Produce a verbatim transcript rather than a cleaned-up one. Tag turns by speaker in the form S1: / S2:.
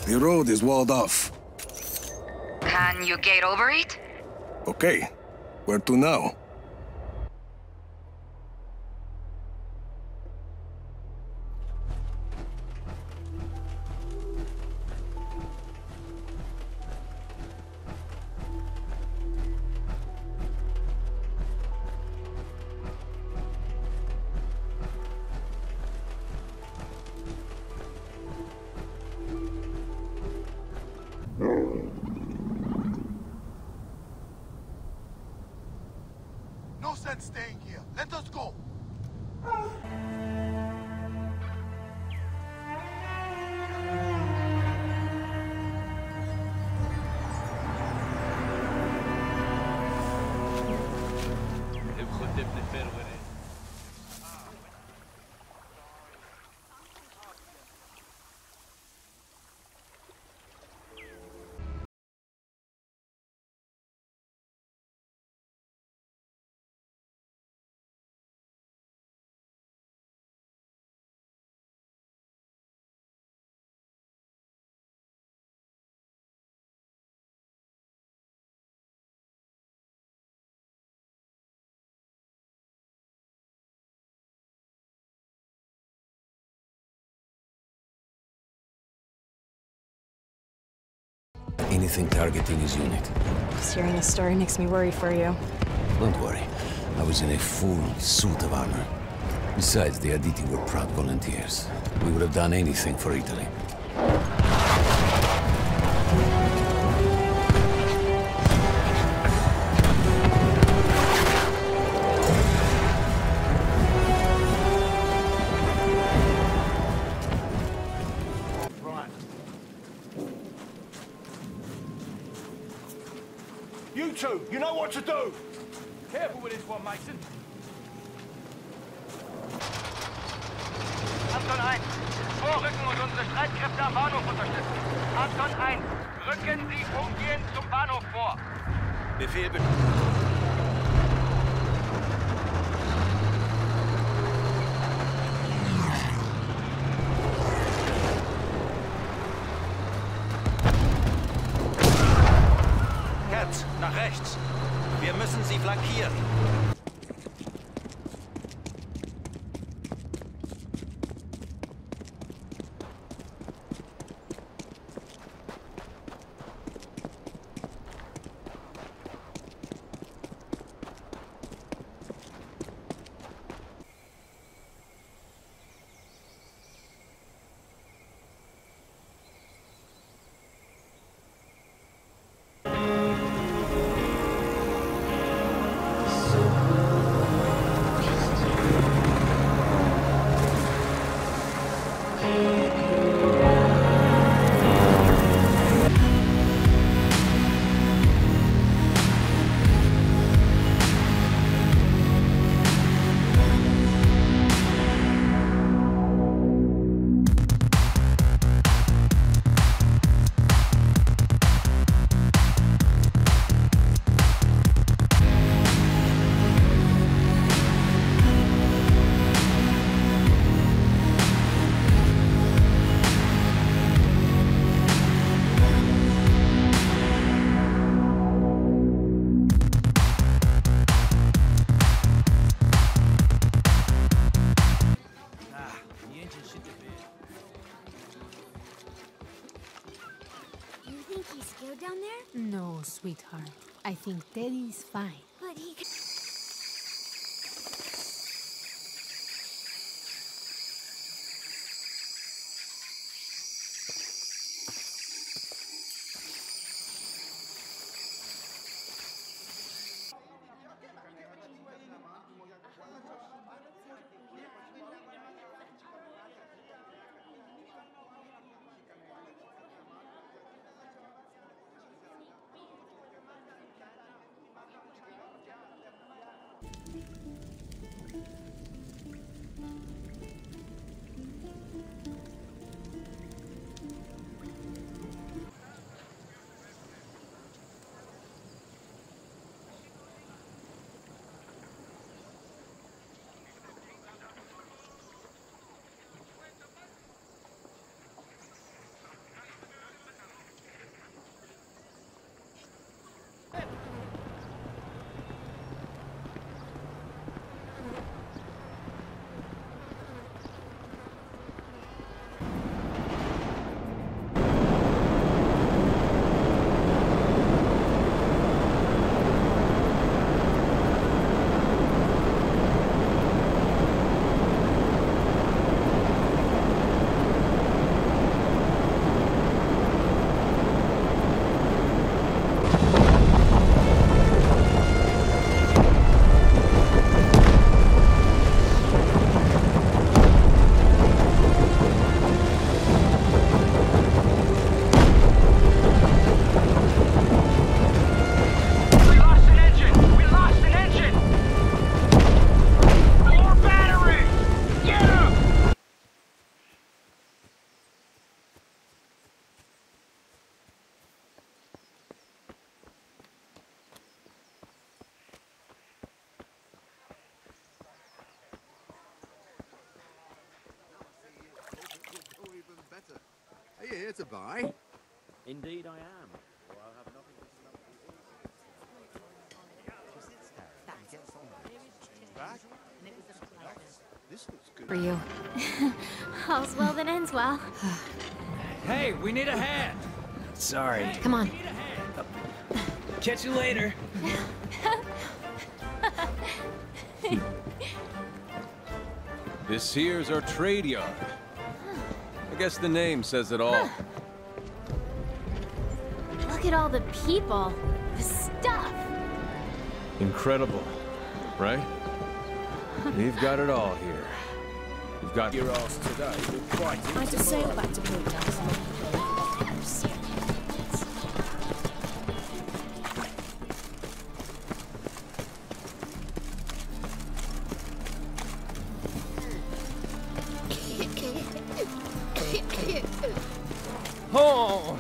S1: The road is walled off.
S2: Can you get over it?
S1: Okay. Where to now?
S3: No sense staying here. Let us go.
S4: Anything targeting his unit.
S5: Just hearing the story makes me worry for you.
S4: Don't worry. I was in a full suit of armor. Besides, the Aditi were proud volunteers. We would have done anything for Italy.
S3: You two, you know what to do!
S6: Careful with this one, Mason.
S7: Anton eins, vorrücken und unsere Streitkräfte am Bahnhof unterstützen. Anton eins, rücken Sie umgehend zum Bahnhof vor.
S6: Befehl be
S8: Herz, nach rechts. Wir müssen sie flankieren.
S9: Down there?
S5: No, sweetheart. I think Teddy's fine.
S9: But he could...
S10: here to buy?
S8: Indeed I am. Or I'll have nothing to snub
S10: This looks good.
S5: For you.
S9: All's well that ends well.
S11: Hey, we need a hand. Sorry.
S5: Come on.
S11: Catch you later.
S12: This here's our trade yard. I guess the name says it all.
S9: Look at all the people. The stuff.
S12: Incredible, right? We've got it all here. We've got your ass today. We're quite
S5: I just sail back to Port
S11: Oh!